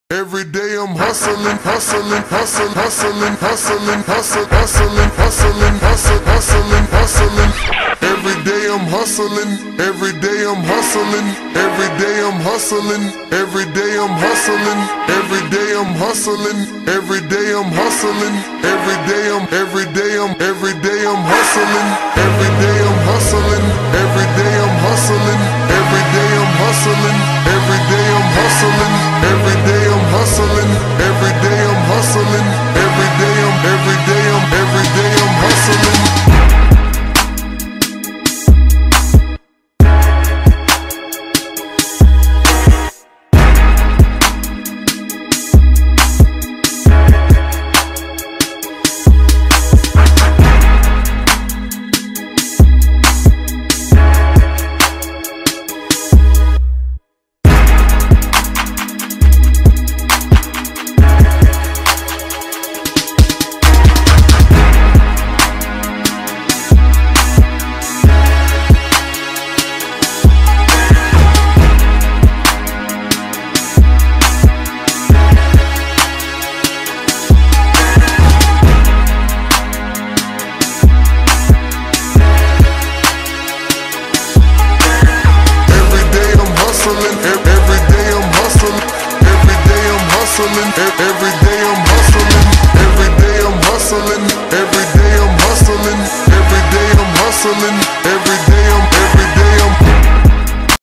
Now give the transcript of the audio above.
Every day I'm hustling, hustling, hustling, hustling, hustling, hustling, hustling, hustling, hustling, hustling, hustling. Every day I'm hustling, every day I'm hustling, every day I'm hustling, every day I'm hustling, every day I'm hustling, every day I'm hustling, every day I'm hustling, every day I'm hustling, every day I'm hustling, every day I'm hustling, every day I'm hustling, every day I'm hustling, every day I'm hustling, every day I'm hustling, every day I'm hustling. Every day I'm hustling, every day I'm hustling, every day I'm hustling, every day I'm hustling, every